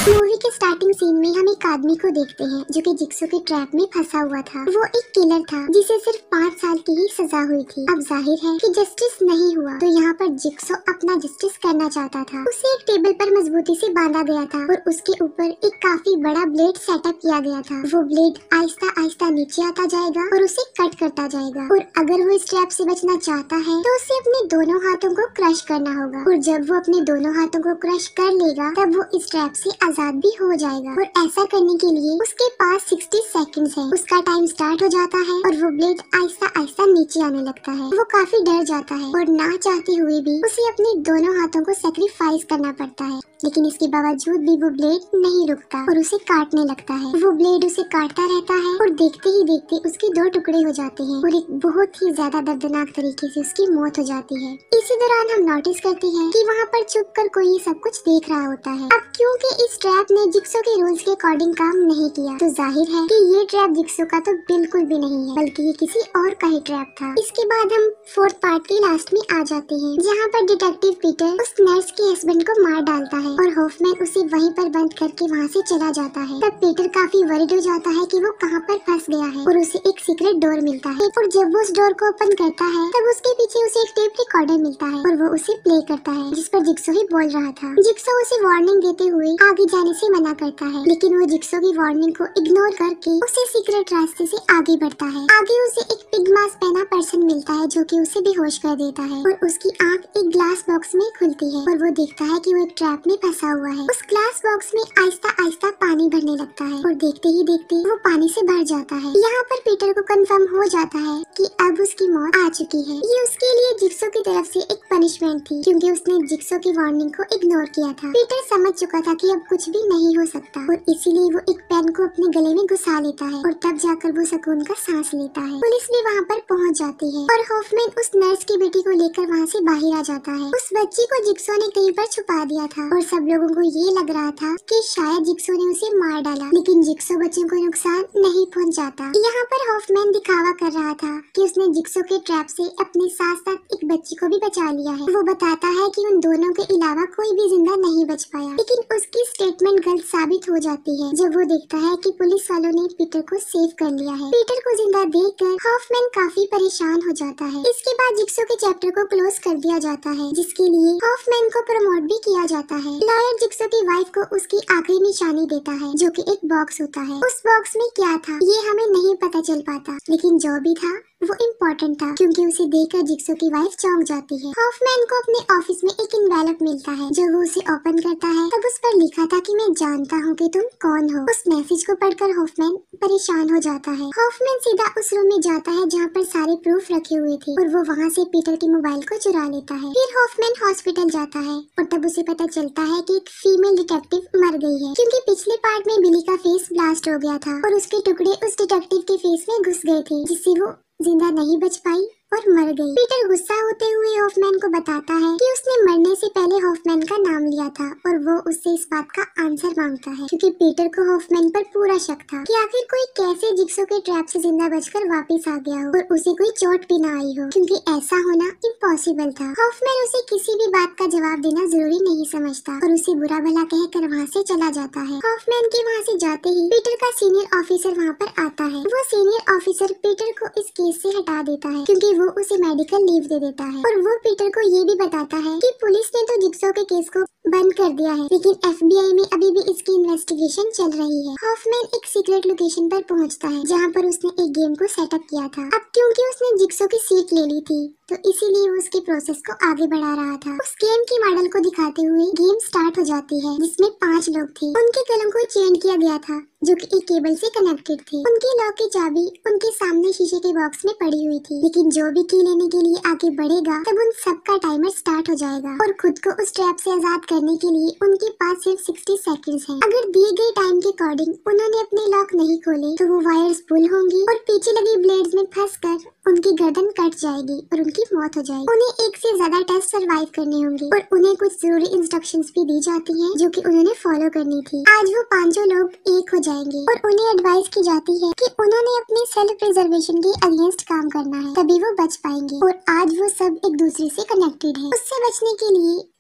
Movie के starting scene में हम एक आदमी को देखते हैं जो कि जिक्सो के ट्रैप में फंसा हुआ था। वो एक किलर था जिसे सिर्फ 5 साल की ही सजा हुई थी। अब जाहिर है कि जस्टिस नहीं हुआ, तो यहाँ पर जिक्सो अपना जस्टिस करना चाहता था। उसे एक टेबल पर मजबूती से बांधा गया था और उसके ऊपर एक काफी बड़ा ब्लेड सेटअप किया गया था। वो ब्लेड आहिस्ता आहिस्ता नीचे आता जाएगा और उसे कट करता जाएगा, और अगर वो इस ट्रैप से बचना चाहता है तो उसे अपने दोनों हाथों को क्रश करना होगा। और जब वो अपने दोनों हाथों को क्रश कर लेगा तब वो इस ट्रैप से आजाद भी हो जाएगा। और ऐसा करने के लिए उसके पास 60 सेकंड्स है। उसका टाइम स्टार्ट हो जाता है और वो ब्लेड आहिस्ता आहिस्ता नीचे आने लगता है। वो काफी डर जाता है और ना चाहते हुए भी उसे अपने दोनों हाथों को सेक्रीफाइस करना पड़ता है, लेकिन इसके बावजूद भी वो ब्लेड नहीं रुकता और उसे काटने लगता है। वो ब्लेड उसे काटता रहता है और देखते ही देखते उसके 2 टुकड़े हो जाते हैं और एक बहुत ही ज्यादा दर्दनाक तरीके से उसकी मौत हो जाती है। इसी दौरान हम नोटिस करते हैं कि वहाँ पर छुप कर कोई सब कुछ देख रहा होता है। अब क्योंकि इस ट्रैप ने जिक्सो के रूल्स के अकॉर्डिंग काम नहीं किया, तो जाहिर है कि ये ट्रैप जिक्सो का तो बिल्कुल भी नहीं है, बल्कि ये किसी और का ही ट्रैप था। इसके बाद हम 4th पार्ट के लास्ट में आ जाते हैं, जहाँ पर डिटेक्टिव पीटर उस नर्स के हस्बैंड को मार डालता है और हॉफमैन उसे वहीं पर बंद करके वहाँ से चला जाता है। तब पीटर काफी वरीड हो जाता है कि वो कहाँ पर फंस गया है और उसे एक सीक्रेट डोर मिलता है। और जब वो उस डोर को ओपन करता है तब उसके पीछे उसे एक टेप रिकॉर्डर मिलता है और वो उसे प्ले करता है, जिस पर जिक्सो ही बोल रहा था। जिक्सो उसे वार्निंग देते हुए आगे जाने से मना करता है, लेकिन वो जिक्सो की वार्निंग को इग्नोर करके उसे सीक्रेट रास्ते से आगे बढ़ता है। आगे उसे एक पिग मास्क पहना पर्सन मिलता है जो कि उसे बेहोश कर देता है और उसकी आंख एक ग्लास बॉक्स में खुलती है और वो देखता है कि वो एक ट्रैप में फंसा हुआ है। उस ग्लास बॉक्स में आहिस्ता आहिस्ता पानी भरने लगता है और देखते ही देखते वो पानी से भर जाता है। यहाँ पर पीटर को कंफर्म हो जाता है कि अब उसकी मौत आ चुकी है। ये उसके लिए जिक्सो की तरफ से एक पनिशमेंट थी, क्योंकि उसने जिक्सो की वार्निंग को इग्नोर किया था। पीटर समझ चुका था कि अब कुछ भी नहीं हो सकता और इसीलिए वो एक पेन को अपने गले में घुसा लेता है और तब जाकर वो सुकून का सांस लेता है। पुलिस भी वहाँ पर पहुँच जाती है और हॉफमैन उस नर्स की बेटी को लेकर वहाँ से बाहर आ जाता है। उस बच्ची को जिक्सो ने कहीं पर छुपा दिया था और सब लोगों को ये लग रहा था कि शायद जिक्सो ने उसे मार डाला, लेकिन जिक्सो बच्चों को नुकसान नहीं पहुँचाता। यहाँ पर हॉफमैन दिखावा कर रहा था कि उसने जिक्सो के ट्रैप से अपने साथ साथ एक बच्ची को भी बचा लिया है। वो बताता है कि उन दोनों के अलावा कोई भी जिंदा नहीं बच पाया, लेकिन उसकी स्टेटमेंट गलत साबित हो जाती है जब वो देखता है कि पुलिस वालों ने पीटर को सेव कर लिया है। पीटर को जिंदा देखकर हॉफमैन काफी परेशान हो जाता है। इसके बाद जिक्सो के चैप्टर को क्लोज कर दिया जाता है, जिसके लिए हॉफमैन को प्रमोट भी किया जाता है। लॉयर जिक्सो की वाइफ को उसकी आखिरी निशानी देता है, जो कि एक बॉक्स होता है। उस बॉक्स में क्या था ये हमें नहीं पता चल पाता, लेकिन जो भी था वो इम्पोर्टेंट था, क्योंकि उसे देखकर जिक्सो की वाइफ चौंक जाती है। हॉफमैन को अपने ऑफिस में एक इन्वेलप मिलता है। जब वो उसे ओपन करता है तब उस पर लिखा था कि मैं जानता हूँ कि तुम कौन हो। उस मैसेज को पढ़कर हॉफमैन परेशान हो जाता है। हॉफमैन सीधा उस रूम में जाता है जहाँ पर सारे प्रूफ रखे हुए थे और वो वहाँ से पीटर के मोबाइल को चुरा लेता है। फिर हॉफमैन हॉस्पिटल जाता है और तब उसे पता चलता है कि एक फीमेल डिटेक्टिव मर गई है, क्योंकि पिछले पार्ट में बिली का फेस ब्लास्ट हो गया था और उसके टुकड़े उस डिटेक्टिव के फेस में घुस गए थे, जिससे वो जिंदा नहीं बच पाई और मर गई। पीटर गुस्सा होते हुए हॉफमैन को बताता है कि उसने मरने से पहले हॉफमैन का नाम लिया था और वो उससे इस बात का आंसर मांगता है, क्योंकि पीटर को हॉफमैन पर पूरा शक था कि आखिर कोई कैसे जिक्सो के ट्रैप से जिंदा बचकर वापस आ गया हो और उसे कोई चोट भी ना आई हो, क्योंकि ऐसा होना इम्पॉसिबल था। हॉफमैन उसे किसी भी बात का जवाब देना जरूरी नहीं समझता और उसे बुरा भला कहकर वहाँ से चला जाता है। हॉफमैन के वहाँ से जाते ही पीटर का सीनियर ऑफिसर वहाँ पर आता है। वो सीनियर ऑफिसर पीटर को इस केस से हटा देता है, क्योंकि वो उसे मेडिकल लीव दे देता है और वो पीटर को ये भी बताता है कि पुलिस ने तो जिक्सो के केस को बंद कर दिया है, लेकिन FBI में अभी भी इसकी इन्वेस्टिगेशन चल रही है। हॉफमैन एक सीक्रेट लोकेशन पर पहुंचता है जहां पर उसने एक गेम को सेटअप किया था। अब क्योंकि उसने जिक्सो की सीट ले ली थी तो इसीलिए वो उसके प्रोसेस को आगे बढ़ा रहा था। उस गेम की मॉडल को दिखाते हुए गेम स्टार्ट हो जाती है, जिसमें 5 लोग थे। उनके गलों को चेंज किया गया था जो कि एक केबल से कनेक्टेड थे। उनके लॉक की चाबी उनके सामने शीशे के बॉक्स में पड़ी हुई थी, लेकिन जो भी की लेने के लिए आगे बढ़ेगा तब उन सबका टाइमर स्टार्ट हो जाएगा और खुद को उस ट्रैप से आजाद करने के लिए उनके पास सिर्फ 60 सेकंड्स हैं। अगर दिए गए टाइम के अकॉर्डिंग उन्होंने अपने लॉक नहीं खोले तो वो वायर्स पुल होंगी और पीछे लगी ब्लेड्स में फंसकर उनकी गर्दन कट जाएगी और उनकी मौत हो जाएगी। उन्हें एक से ज्यादा टेस्ट सरवाइव करने होंगे और उन्हें कुछ जरूरी इंस्ट्रक्शंस भी दी जाती हैं जो कि उन्होंने फॉलो करनी थी। आज वो 5 लोग एक हो जाएंगे और उन्हें एडवाइस की जाती है कि उन्होंने अपने सेल्फ प्रिजर्वेशन के अगेंस्ट काम करना है, तभी वो बच पाएंगे। और आज वो सब एक दूसरे से कनेक्टेड है। उससे बचने के लिए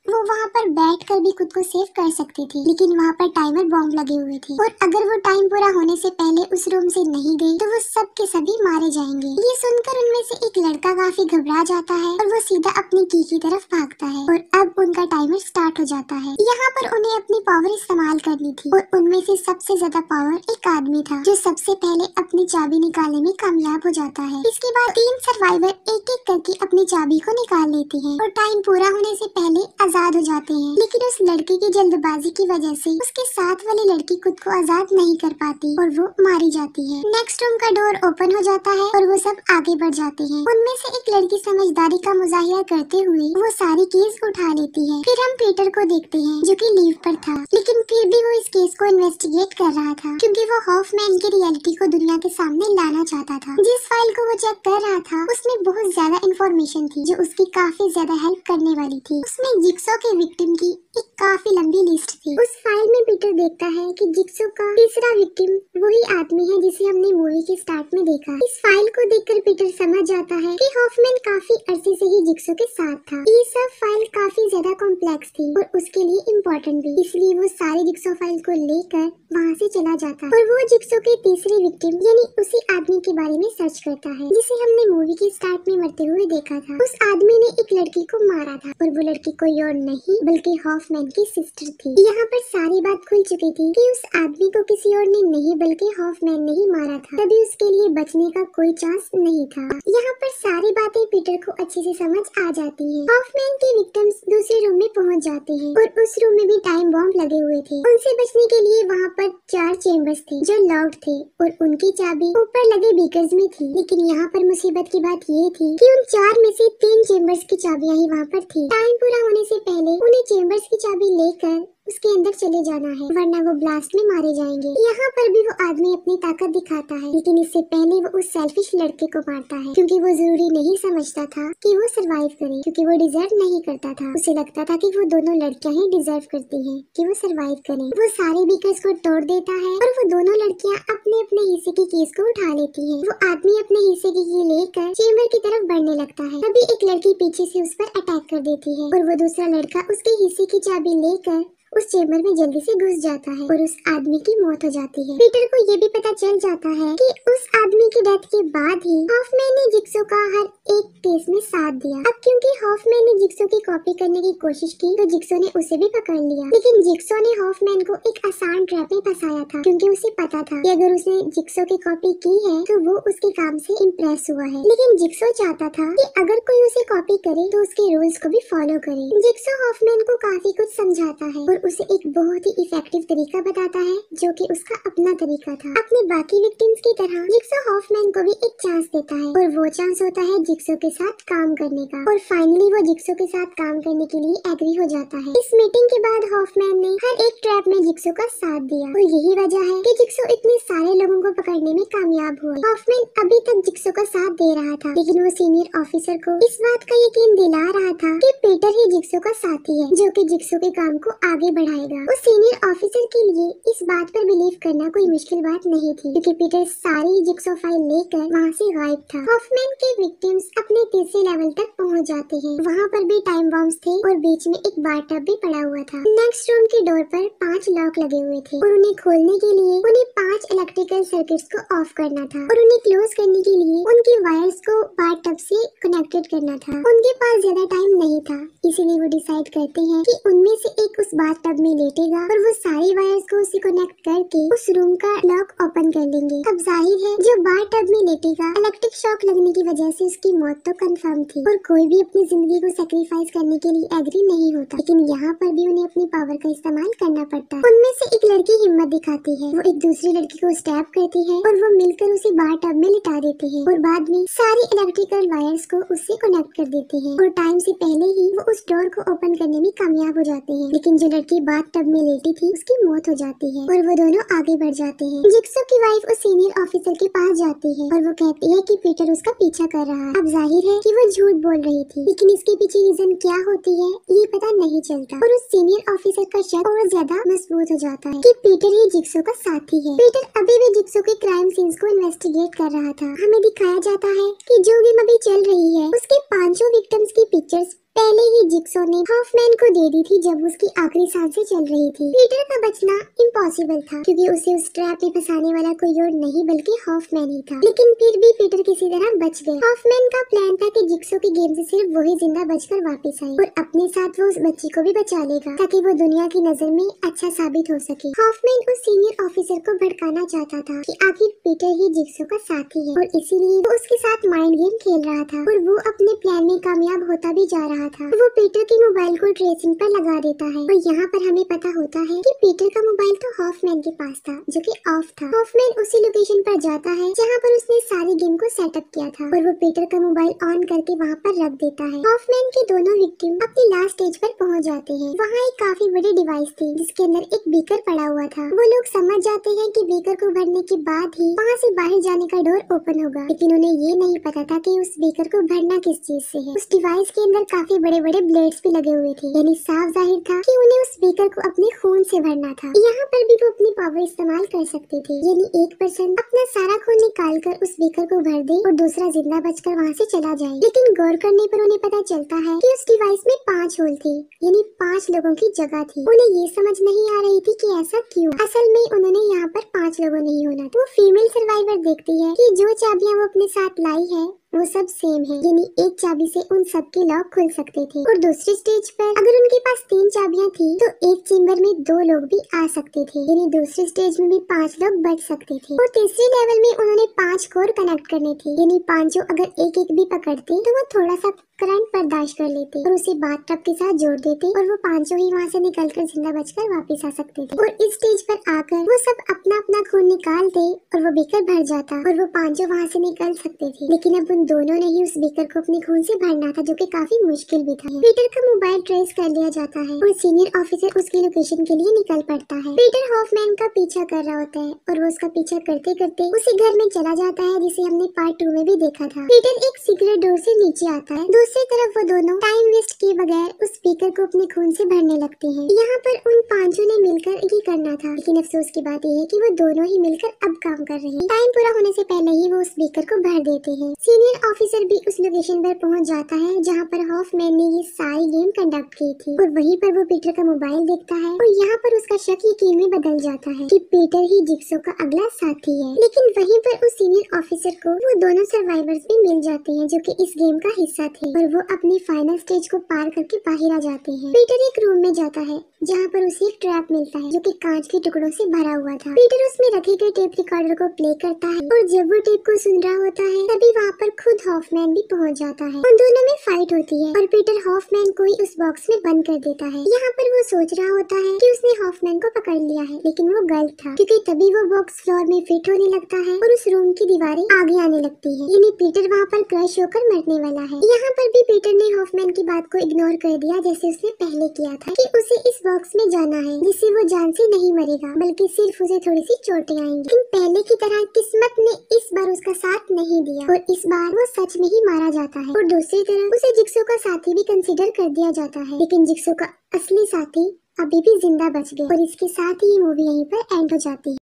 वो वहाँ पर बैठकर भी खुद को सेव कर सकती थी, लेकिन वहाँ पर टाइमर बॉम्ब लगे हुए थे और अगर वो टाइम पूरा होने से पहले उस रूम से नहीं गई तो वो सब के सभी मारे जाएंगे। ये सुनकर उनमें से एक लड़का काफी घबरा जाता है और वो सीधा अपनी की तरफ भागता है और अब उनका टाइमर स्टार्ट हो जाता है। यहाँ पर उन्हें अपनी पावर इस्तेमाल करनी थी और उनमें से सबसे ज्यादा पावर एक आदमी था जो सबसे पहले अपनी चाबी निकालने में कामयाब हो जाता है। इसके बाद 3 सर्वाइवर एक एक करके अपनी चाबी को निकाल लेते हैं और टाइम पूरा होने से पहले आजाद हो जाते हैं, लेकिन उस लड़के की जल्दबाजी की वजह से उसके साथ वाली लड़की खुद को आजाद नहीं कर पाती और वो मारी जाती है। नेक्स्ट रूम का डोर ओपन हो जाता है और वो सब आगे बढ़ जाते हैं। उनमें से एक लड़की समझदारी का मुजाहिरा करते हुए वो सारी केस उठा लेती है। फिर हम पीटर को देखते हैं जो कि लीव पर था, लेकिन फिर भी वो इस केस को इन्वेस्टिगेट कर रहा था क्योंकि वो हॉफमैन की रियलिटी को दुनिया के सामने लाना चाहता था। जिस फाइल को वो चेक कर रहा था उसमें बहुत ज्यादा इंफॉर्मेशन थी जो उसकी काफी ज्यादा हेल्प करने वाली थी। उसमें जिक्सो के विक्टिम की एक काफी लंबी लिस्ट थी। उस फाइल में पीटर देखता है कि जिक्सो का तीसरा विक्टिम वही आदमी है जिसे हमने मूवी के स्टार्ट में देखा। इस फाइल को देखकर पीटर समझ जाता है कि हॉफमैन काफी अरसे से ही जिक्सो के साथ था। ये सब फाइल काफी ज्यादा कॉम्प्लेक्स थी और उसके लिए इम्पोर्टेंट भी, इसलिए वो सारी जिक्सो फाइल को लेकर वहाँ से चला जाता है और वो जिक्सो के तीसरे विक्टिम यानी उसी आदमी के बारे में सर्च करता है जिसे हमने मूवी के स्टार्ट में मरते हुए देखा था। उस आदमी ने एक लड़की को मारा था और वो लड़की कोई और नहीं बल्कि हॉफमैन की सिस्टर थी। यहाँ पर सारी बात खुल चुकी थी कि उस आदमी को किसी और ने नहीं बल्कि हॉफमैन ने ही मारा था, तभी उसके लिए बचने का कोई चांस नहीं था। यहाँ पर सारी बातें पीटर को अच्छे से समझ आ जाती हैं। हॉफमैन के विक्टिम्स दूसरे रूम में पहुँच जाते हैं और उस रूम में भी टाइम बॉम्ब लगे हुए थे। उनसे बचने के लिए वहाँ पर 4 चेम्बर्स थे जो लॉक्ड थे और उनकी चाबी ऊपर लगे बीकर्स में थी, लेकिन यहाँ पर मुसीबत की बात ये थी कि उन 4 में से 3 चेम्बर्स की चाबियां ही वहाँ पर थी। टाइम पूरा होने से पहले उन्हें चेम्बर्स की चाबी लेकर उसके अंदर चले जाना है वरना वो ब्लास्ट में मारे जाएंगे। यहाँ पर भी वो आदमी अपनी ताकत दिखाता है, लेकिन इससे पहले वो उस सेल्फिश लड़के को मारता है क्योंकि वो जरूरी नहीं समझता था कि वो सरवाइव करे, क्योंकि वो डिजर्व नहीं करता था। उसे लगता था कि वो दोनों लड़कियां ही डिजर्व करती हैं कि वो सरवाइव करें। वो सारे बीकर्स को तोड़ देता है और वो दोनों लड़कियां अपने अपने हिस्से की केस को उठा लेती हैं। वो आदमी अपने हिस्से की लेकर चेम्बर की तरफ बढ़ने लगता है, तभी एक लड़की पीछे से उस पर अटैक कर देती है और वो दूसरा लड़का उसके हिस्से की चाबी लेकर उस चेम्बर में जल्दी से घुस जाता है और उस आदमी की मौत हो जाती है। पीटर को ये भी पता चल जाता है कि उस आदमी की डेथ के बाद ही हॉफमैन ने जिक्सो का हर एक केस में साथ दिया। अब क्योंकि हॉफमैन ने जिक्सो की कॉपी करने की कोशिश की तो जिक्सो ने उसे भी पकड़ लिया, लेकिन जिक्सो ने हॉफमैन को एक आसान ट्रैप में फंसाया था क्योंकि उसे पता था कि अगर उसने जिक्सो की कॉपी की है तो वो उसके काम से इम्प्रेस हुआ है। लेकिन जिक्सो चाहता था कि अगर कोई उसे कॉपी करे तो उसके रूल्स को भी फॉलो करे। जिक्सो हॉफमैन को काफी कुछ समझाता है और उसे एक बहुत ही इफेक्टिव तरीका बताता है जो कि उसका अपना तरीका था। अपने बाकी विक्टिम्स की तरह जिक्सो हॉफमैन को भी एक चांस देता है और वो चांस होता है जिक्सो के साथ काम करने का और फाइनली वो जिक्सो के साथ काम करने के लिए एग्री हो जाता है। इस मीटिंग के बाद हॉफमैन ने हर एक ट्रैप में जिक्सो का साथ दिया और यही वजह है कि जिक्सो इतने सारे लोगों को पकड़ने में कामयाब हुआ। हॉफमैन अभी तक जिक्सो का साथ दे रहा था, लेकिन वो सीनियर ऑफिसर को इस बात का यकीन दिला रहा था कि पीटर ही जिक्सो का साथी है जो कि जिक्सो के काम को आगे बढ़ाएगा। उस सीनियर ऑफिसर के लिए इस बात पर बिलीव करना कोई मुश्किल बात नहीं थी क्योंकि पीटर सारी जिक्सो फाइल लेकर वहाँ से गायब था। हॉफमैन के विक्टिम्स अपने तीसरे लेवल तक पहुँच जाते हैं। वहाँ पर भी टाइम बॉम्ब्स थे और बीच में एक बाथटब भी पड़ा हुआ था। नेक्स्ट रूम के डोर पर 5 लॉक लगे हुए थे और उन्हें खोलने के लिए उन्हें 5 इलेक्ट्रिकल सर्किट्स को ऑफ करना था और उन्हें क्लोज करने के लिए उनकी वायर्स को बाथटब से कनेक्टेड करना था। उनके पास ज्यादा टाइम नहीं था, इसीलिए वो डिसाइड करते हैं कि उनमें से एक उस बाथटब में लेटेगा और वो सारी वायर्स को उसे कनेक्ट करके उस रूम का लॉक ओपन कर लेंगे। अब जाहिर है जो बाथटब में लेटेगा इलेक्ट्रिक शॉक लगने की वजह से उसकी मौत तो कंफर्म थी और कोई भी अपनी जिंदगी को सैक्रिफाइस करने के लिए एग्री नहीं होता, लेकिन यहाँ पर भी उन्हें अपनी पावर का इस्तेमाल करना पड़ता है। उनमें से एक लड़की हिम्मत दिखाती है, वो एक दूसरी लड़की को स्टैब करती है और वो मिलकर उसे बाथटब में लिटा देते हैं और बाद में सारी इलेक्ट्रिकल वायर्स को उससे कनेक्ट कर देते हैं और टाइम से पहले ही वो उस डोर को ओपन करने में कामयाब हो जाते हैं। लेकिन जो लड़की बाथटब में लेटी थी उसकी मौत हो जाती है और वो दोनों आगे बढ़ जाते हैं। जिक्सो की वाइफ उस सीनियर ऑफिसर के पास जाती है और वो कहती है कि पीटर उसका पीछा कर रहा है। अब जाहिर है कि वो झूठ बोल रही थी, लेकिन इसके पीछे रीजन क्या होती है ये पता नहीं चलता और उस सीनियर ऑफिसर का शक और ज्यादा मजबूत हो जाता है कि पीटर ही जिक्सो का साथी है। पीटर अभी भी जिक्सो के क्राइम सीन्स को इन्वेस्टिगेट कर रहा था। हमें दिखाया जाता है कि जो गेम अभी चल रही है उसके 5 विक्टिम्स की पिक्चर्स पहले ही जिक्सो ने हॉफमैन को दे दी थी जब उसकी आखिरी सांसें चल रही थी। पीटर का बचना इम्पॉसिबल था क्योंकि उसे उस ट्रैप में फंसाने वाला कोई और नहीं बल्कि हॉफमैन ही था। लेकिन फिर भी पीटर किसी तरह बच गए। हॉफमैन का प्लान था कि जिक्सो की गेम से सिर्फ वही जिंदा बचकर वापस आए और अपने साथ वो उस बच्ची को भी बचा लेगा ताकि वो दुनिया की नजर में अच्छा साबित हो सके। हॉफमैन उस सीनियर ऑफिसर को भड़काना चाहता था कि आखिर पीटर ही जिक्सो का साथी है और इसीलिए वो उसके साथ माइंड गेम खेल रहा था और वो अपने प्लान में कामयाब होता भी जा रहा था। वो पीटर के मोबाइल को ट्रेसिंग पर लगा देता है और यहाँ पर हमें पता होता है कि पीटर का मोबाइल तो हॉफमैन के पास था जो कि ऑफ था। हॉफमैन उसी लोकेशन पर जाता है जहाँ पर उसने सारी गेम को सेटअप किया था और वो पीटर का मोबाइल ऑन करके वहाँ पर रख देता है। हॉफमैन के दोनों विक्टिम अपनी लास्ट स्टेज पर पहुँच जाते हैं। वहाँ एक काफी बड़ी डिवाइस थी जिसके अंदर एक बीकर पड़ा हुआ था। वो लोग समझ जाते हैं कि बीकर को भरने के बाद ही वहाँ से बाहर जाने का डोर ओपन होगा, लेकिन उन्हें ये नहीं पता था कि उस बीकर को भरना किस चीज से है। उस डिवाइस के अंदर काफी बड़े बड़े ब्लेड्स भी लगे हुए थे, यानी साफ जाहिर था कि उन्हें उस बीकर को अपने खून से भरना था। यहाँ पर भी वो अपनी पावर इस्तेमाल कर सकते थे, यानी एक पर्सन अपना सारा खून निकाल कर उस बीकर को भर दे और दूसरा जिंदा बचकर वहाँ से चला जाए। लेकिन गौर करने पर उन्हें पता चलता है कि उस डिवाइस में 5 होल थे, यानी 5 लोगों की जगह थी। उन्हें ये समझ नहीं आ रही थी कि ऐसा क्यों। असल में उन्होंने यहाँ पर 5 लोगों नहीं होना। वो फीमेल सर्वाइवर देखती है कि जो चाबियाँ वो अपने साथ लाई है वो सब सेम है, यानी एक चाबी से उन सब के लॉक खुल सकते थे। और दूसरी स्टेज पर अगर उनके पास 3 चाबियां थी तो एक चेम्बर में 2 लोग भी आ सकते थे, यानी दूसरी स्टेज में भी 5 लोग बच सकते थे। और तीसरे लेवल में उन्होंने 5 कोर कनेक्ट करने थे, यानी 5 अगर एक एक भी पकड़ते तो वो थोड़ा सा करंट बर्दाश्त कर लेते और उसे बाथटब के साथ जोड़ देते और वो 5 ही वहाँ से निकलकर जिंदा बचकर वापस आ सकते थे। और इस स्टेज पर आकर वो सब अपना अपना खून निकालते और वो बीकर भर जाता और वो 5 वहाँ से निकल सकते थे। लेकिन अब उन दोनों ने ही उस बीकर को अपने खून से भरना था, जो कि काफी मुश्किल भी था। पीटर का मोबाइल ट्रेस कर लिया जाता है और सीनियर ऑफिसर उसकी लोकेशन के लिए निकल पड़ता है। पीटर हॉफमैन का पीछा कर रहा होता है और वो उसका पीछा करते करते उसी घर में चला जाता है जिसे हमने पार्ट 2 में भी देखा था। पीटर एक सीक्रेट डोर से नीचे आता है। दूसरी तरफ वो दोनों टाइम वेस्ट किए बगैर उस स्पीकर को अपने खून से भरने लगते हैं। यहाँ पर उन 5 ने मिलकर ये करना था, लेकिन अफसोस की बात यह है कि वो दोनों ही मिलकर अब काम कर रहे हैं। टाइम पूरा होने से पहले ही वो उस स्पीकर को भर देते हैं। सीनियर ऑफिसर भी उस लोकेशन पर पहुँच जाता है जहाँ पर हॉफमैन ने ये सारी गेम कंडक्ट की थी और वहीं पर वो पीटर का मोबाइल देखता है और यहाँ पर उसका शक यकीन में बदल जाता है कि पीटर ही जिक्सो का अगला साथी है। लेकिन वहीं पर उस सीनियर ऑफिसर को वो दोनों सर्वाइवर्स भी मिल जाते हैं जो कि इस गेम का हिस्सा थे और वो अपनी फाइनल स्टेज को पार करके बाहर आ जाते हैं। पीटर एक रूम में जाता है जहाँ पर उसे एक ट्रैप मिलता है जो कि कांच के टुकड़ों से भरा हुआ था। पीटर उसमें रखे गए टेप रिकॉर्डर को प्ले करता है और जब वो टेप को सुन रहा होता है तभी वहाँ पर खुद हॉफमैन भी पहुँच जाता है। उन दोनों में फाइट होती है और पीटर हॉफमैन को ही उस बॉक्स में बंद कर देता है। यहाँ पर वो सोच रहा होता है कि उसने हॉफमैन को पकड़ लिया है, लेकिन वो गलत था क्योंकि तभी वो बॉक्स फ्लोर में फिट होने लगता है और उस रूम की दीवारें आगे आने लगती है, यानी पीटर वहाँ पर क्रश होकर मरने वाला है। यहाँ पर भी पीटर ने हॉफमैन की बात को इग्नोर कर दिया जैसे उसने पहले किया था कि उसे इस बॉक्स में जाना है जिससे वो जान से नहीं मरेगा बल्कि सिर्फ उसे थोड़ी सी चोटें आएंगी। लेकिन पहले की तरह किस्मत ने इस बार उसका साथ नहीं दिया और इस बार वो सच में ही मारा जाता है। और दूसरी तरफ उसे जिक्सो का साथी भी कंसीडर कर दिया जाता है, लेकिन जिक्सो का असली साथी अभी भी जिंदा बच गए और इसके साथ ही मूवी यहीं पर एंड हो जाती है।